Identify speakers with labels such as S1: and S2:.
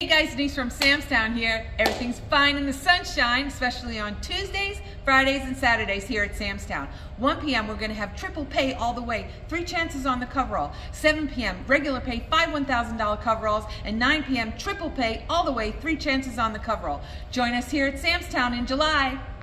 S1: Hey guys, Denise from Samstown here. Everything's fine in the sunshine, especially on Tuesdays, Fridays, and Saturdays here at Samstown. 1 p.m. we're going to have triple pay all the way, 3 chances on the coverall. 7 p.m. regular pay, 5 $1,000 coveralls, and 9 p.m. triple pay all the way, 3 chances on the coverall. Join us here at Samstown in July.